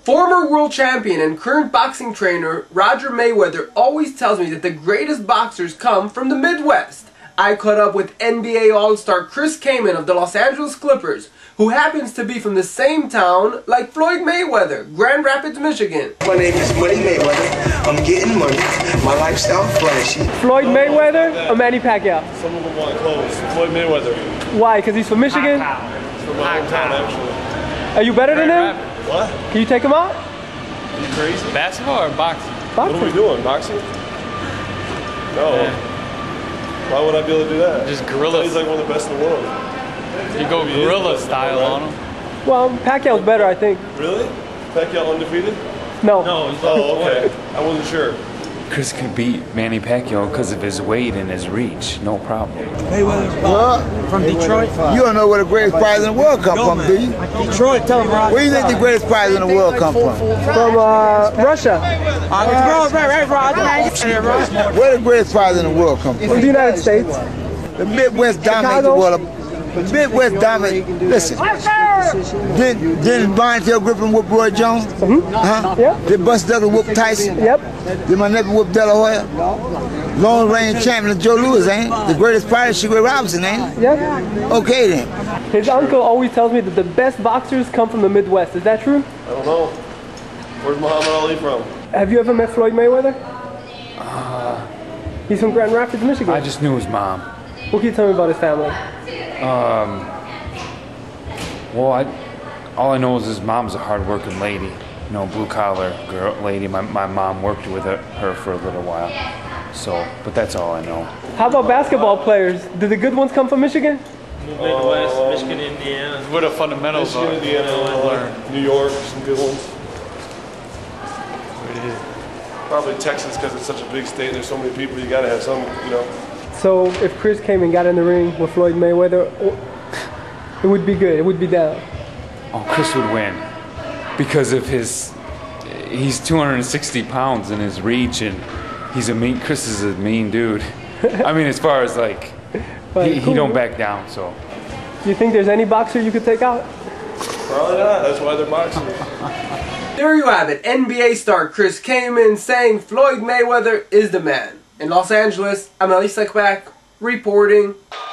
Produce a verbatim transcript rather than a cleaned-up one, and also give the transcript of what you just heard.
Former world champion and current boxing trainer Roger Mayweather always tells me that the greatest boxers come from the Midwest. I caught up with N B A All-Star Chris Kaman of the Los Angeles Clippers, who happens to be from the same town like Floyd Mayweather, Grand Rapids, Michigan. My name is Money Mayweather. I'm getting money. My lifestyle flashy. Floyd Mayweather or Manny Pacquiao? Some of them want clothes. Floyd Mayweather. Why? Because he's from Michigan? He's from my hometown, actually. Are you better than him? What? Can you take him out? Are you crazy? Basketball or boxing? Boxing. What are we doing? Boxing? No. Yeah. Why would I be able to do that? Just gorilla. He's like one of the best in the world. You go gorilla style on him. Well, Pacquiao's better, I think. Really? Pacquiao undefeated? No. No. He's Oh, okay. I wasn't sure. Chris could beat Manny Pacquiao because of his weight and his reach, no problem. Mayweather. What? From Detroit? You don't know where the greatest prize in the world come from, do you? Detroit, tell him, Roger. Where do you think the greatest prize in the world come from? From uh, Russia. Uh, right, right, Roger. Where the greatest prize in the world come from? From the United States. The Midwest dominates the world. The Midwest dominates. Listen, didn't, didn't Bontel Griffin whoop Roy Jones? Mm-hmm. Huh? Yep. Did Buster Douglas whoop Tyson? Yep. Did my nephew whoop De La Hoya? Long reigning champion Joe Louis, ain't it? The greatest fighter Sugar Ray Robinson, ain't it? Yep. Okay then. His uncle always tells me that the best boxers come from the Midwest. Is that true? I don't know. Where's Muhammad Ali from? Have you ever met Floyd Mayweather? Uh, He's from Grand Rapids, Michigan. I just knew his mom. What can you tell me about his family? Um, well, I, all I know is his mom's a hard-working lady. You know, blue-collar girl, lady. My, my mom worked with her, her for a little while. So, but that's all I know. How about basketball players? Do the good ones come from Michigan? Midwest, uh, Michigan, Indiana. What the fundamentals Michigan, are. Indiana, learn. New York, some good ones. Probably Texas because it's such a big state. There's so many people. You gotta have some, you know. So if Chris came and got in the ring with Floyd Mayweather, it would be good. It would be down. Oh, Chris would win because of his. He's two hundred sixty pounds in his reach, and he's a mean. Chris is a mean dude. I mean, as far as like, he, he don't back down. So. Do you think there's any boxer you could take out? Probably not. That's why they're boxing. There you have it. N B A star Chris Kaman saying Floyd Mayweather is the man. In Los Angeles, I'm Elie Seckbach reporting.